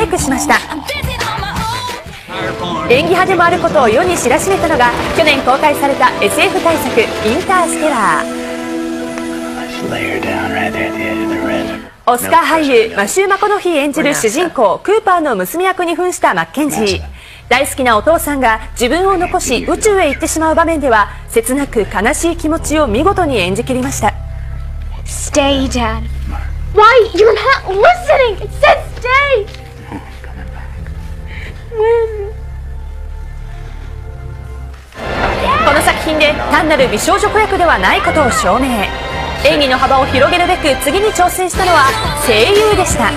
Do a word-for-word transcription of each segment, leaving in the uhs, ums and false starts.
イクしました。演技派でもあることを世に知らしめたのが去年公開された エスエフ 大作「インターステラー」。オスカー俳優マシュー・マコノヒー演じる主人公クーパーの娘役に扮したマッケンジー。大好きなお父さんが自分を残し宇宙へ行ってしまう場面では切なく悲しい気持ちを見事に演じきりました。 Stay, Dad. Why? You're not listening. It said stay. When? この作品で単なる美少女子役ではないことを証明。演技の幅を広げるべく次に挑戦したのは声優でした。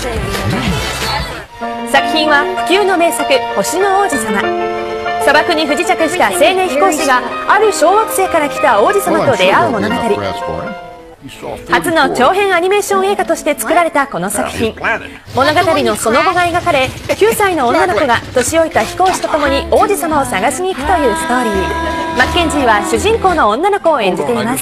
作品は不朽の名作「星の王子様」。砂漠に不時着した青年飛行士がある小惑星から来た王子様と出会う物語。初の長編アニメーション映画として作られたこの作品、物語のその後が描かれ、きゅうさいの女の子が年老いた飛行士と共に王子様を探しに行くというストーリー。マッケンジーは主人公の女の子を演じています。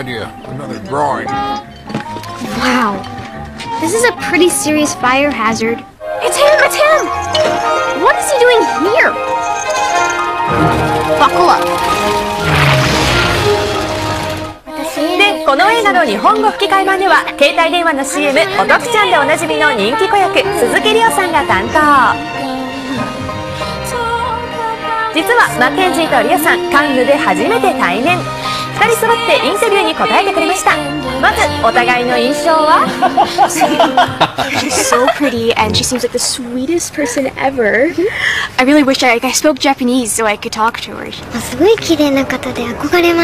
Wow. This is a pretty serious fire hazard. It's him! It's him! What is he doing here? Buckle up. で、この映画の日本語吹き替え版では携帯電話の シーエム「おとくちゃん」でおなじみの人気子役鈴木梨央さんが担当。実はマッケンジーと梨央さん、カンヌで初めて対面。ふたり揃ってインタビューに答えてくれました。まずお互いの印象は She's so pretty and she seems like the sweetest person ever. I really wish I, I spoke Japanese so I could talk to her. すごい綺麗な方で憧れます。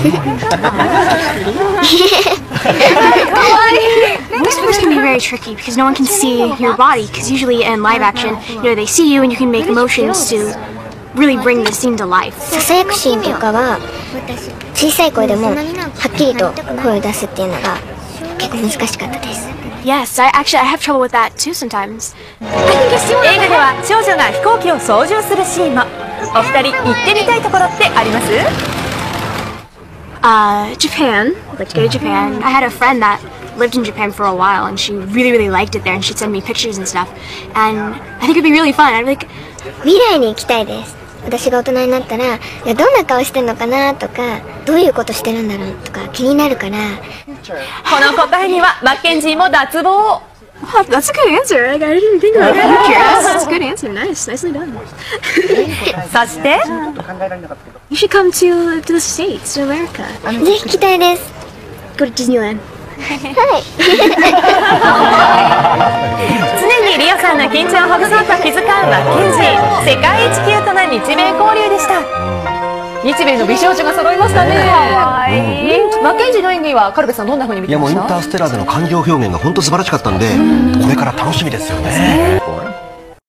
Voiceovers can be very tricky because no one can see your body, because usually in live action, you know, they see you and you can make motions to really bring the scene to life. ささやくシーンとかは小さい声でもはっきりと声を出すっていうのが結構難しかったです。 Yes, I actually I have trouble with that too sometimes. 映画では少女が飛行機を操縦するシーンも。お二人行ってみたいところってあります？ Uh, Japan. I'd like to go to Japan. I had a friend that lived in Japan for a while and she really really liked it there and she'd send me pictures and stuff. And I think it'd be really fun. I'd be like, 未来に行きたいです。私が大人になったら、いやどんな顔してんのかなとか、どういうことしてるんだろうとか気になるから。 この答えにはマッケンジーも脱帽。 oh, that's a good answer. Like, I didn't think about it. That's, that's a good answer. Nice, nicely done. そして You should come to to the States, to America. ぜひ来たいです。 Go to Disneyland. はい。 常にリオさんの緊張をほぐそうと気遣うマッケンジー。世界一キュートな日米交流でした。日米の美少女が揃いましたね。マッケンジーの演技はカルベさんどんな風に見てました？ いやもうインターステラーでの感情表現が本当素晴らしかったんで、これから楽しみですよね。